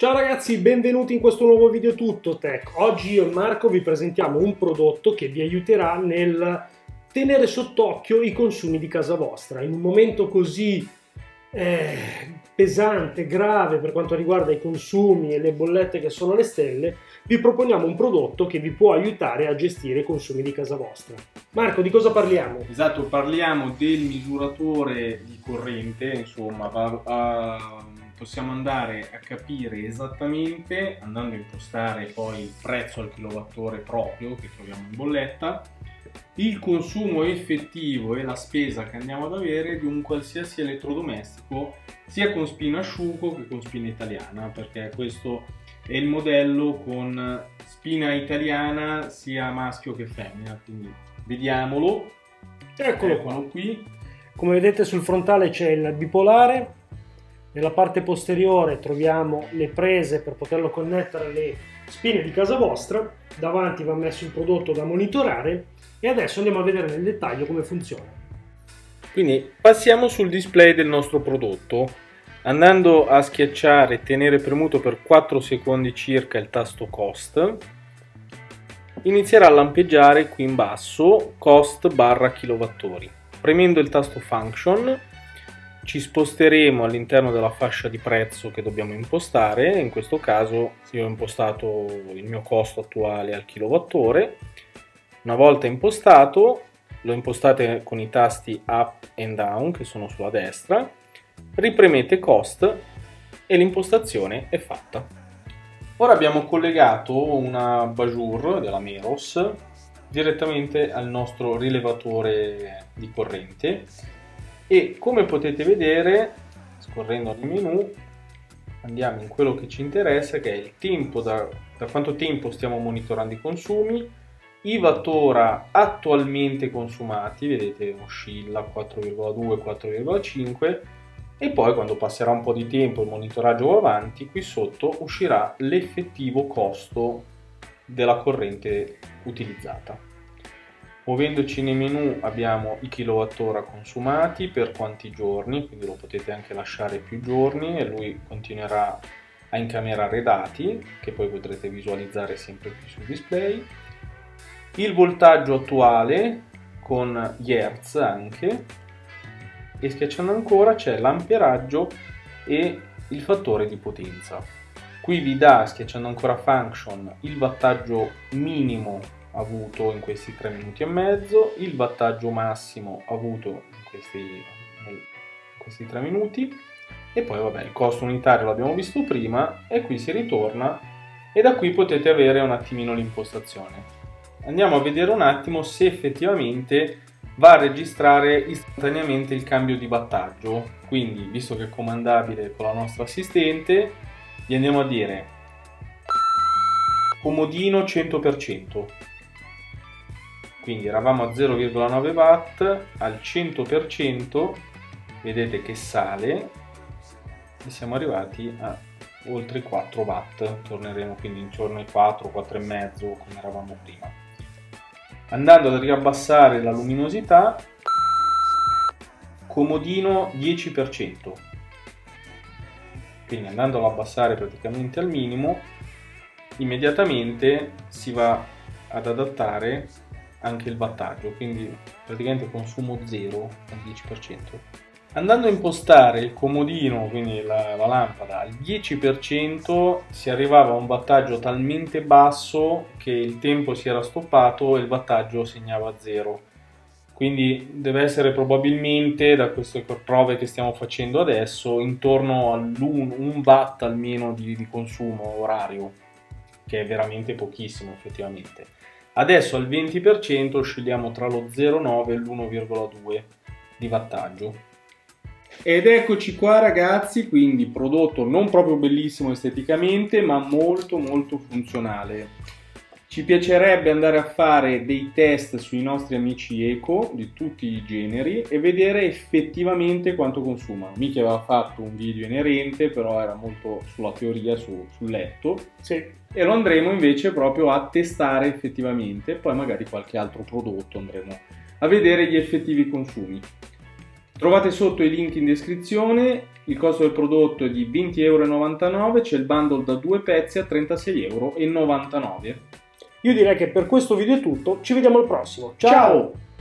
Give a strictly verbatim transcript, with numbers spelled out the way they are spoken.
Ciao ragazzi, benvenuti in questo nuovo video Tuttotech. Oggi io e Marco vi presentiamo un prodotto che vi aiuterà nel tenere sott'occhio i consumi di casa vostra. In un momento così eh, pesante, grave per quanto riguarda i consumi e le bollette che sono alle stelle, vi proponiamo un prodotto che vi può aiutare a gestire i consumi di casa vostra. Marco, di cosa parliamo? Esatto, parliamo del misuratore di corrente, insomma, va a... possiamo andare a capire esattamente, andando a impostare poi il prezzo al kilowattora proprio che troviamo in bolletta, il consumo effettivo e la spesa che andiamo ad avere di un qualsiasi elettrodomestico, sia con spina asciugo che con spina italiana, perché questo è il modello con spina italiana sia maschio che femmina, quindi vediamolo. Eccolo, Eccolo qua. qui. Come vedete sul frontale c'è il bipolare. Nella parte posteriore troviamo le prese per poterlo connettere alle spine di casa vostra, davanti va messo il prodotto da monitorare e adesso andiamo a vedere nel dettaglio come funziona. Quindi passiamo sul display del nostro prodotto, andando a schiacciare e tenere premuto per quattro secondi circa il tasto cost, inizierà a lampeggiare qui in basso cost barra kilowattori. Premendo il tasto function ci sposteremo all'interno della fascia di prezzo che dobbiamo impostare. In questo caso io ho impostato il mio costo attuale al kilowattore. Una volta impostato, lo impostate con i tasti up and down che sono sulla destra, ripremete cost e l'impostazione è fatta. Ora abbiamo collegato una Bajur della Meros direttamente al nostro rilevatore di corrente. E come potete vedere, scorrendo nel menu, andiamo in quello che ci interessa, che è il tempo, da, da quanto tempo stiamo monitorando i consumi, i wattora attualmente consumati, vedete oscilla quattro virgola due quattro virgola cinque, e poi quando passerà un po' di tempo il monitoraggio va avanti, qui sotto uscirà l'effettivo costo della corrente utilizzata. Muovendoci nei menu abbiamo i kilowattora consumati per quanti giorni, quindi lo potete anche lasciare più giorni e lui continuerà a incamerare dati che poi potrete visualizzare sempre qui sul display. Il voltaggio attuale con gli hertz anche, e schiacciando ancora c'è l'amperaggio e il fattore di potenza. Qui vi dà, schiacciando ancora function, il wattaggio minimo avuto in questi tre minuti e mezzo, il wattaggio massimo avuto in questi, in questi tre minuti, e poi vabbè il costo unitario l'abbiamo visto prima, e qui si ritorna e da qui potete avere un attimino l'impostazione. Andiamo a vedere un attimo se effettivamente va a registrare istantaneamente il cambio di wattaggio. Quindi, visto che è comandabile con la nostra assistente, gli andiamo a dire comodino cento per cento. Quindi eravamo a zero virgola nove watt, al cento per cento vedete che sale e siamo arrivati a oltre quattro watt, torneremo quindi intorno ai quattro, quattro e mezzo come eravamo prima. Andando ad riabbassare la luminosità, comodino dieci per cento, quindi andando ad abbassare praticamente al minimo, immediatamente si va ad adattare anche il wattaggio, quindi praticamente consumo zero al dieci per cento. Andando a impostare il comodino, quindi la, la lampada, al dieci per cento si arrivava a un wattaggio talmente basso che il tempo si era stoppato e il wattaggio segnava zero. Quindi deve essere probabilmente, da queste prove che stiamo facendo adesso, intorno all'un watt almeno di, di consumo orario, che è veramente pochissimo effettivamente. Adesso al venti per cento oscilliamo tra lo zero virgola nove e l'uno virgola due di wattaggio. Ed eccoci qua ragazzi, quindi prodotto non proprio bellissimo esteticamente, ma molto molto funzionale. Ci piacerebbe andare a fare dei test sui nostri amici eco di tutti i generi e vedere effettivamente quanto consuma. Miki aveva fatto un video inerente, però era molto sulla teoria, su, sul letto. Sì. E lo andremo invece proprio a testare effettivamente, poi magari qualche altro prodotto andremo a vedere gli effettivi consumi. Trovate sotto i link in descrizione. Il costo del prodotto è di venti e novantanove euro, c'è il bundle da due pezzi a trentasei e novantanove euro. Io direi che per questo video è tutto, ci vediamo al prossimo. Ciao! Ciao.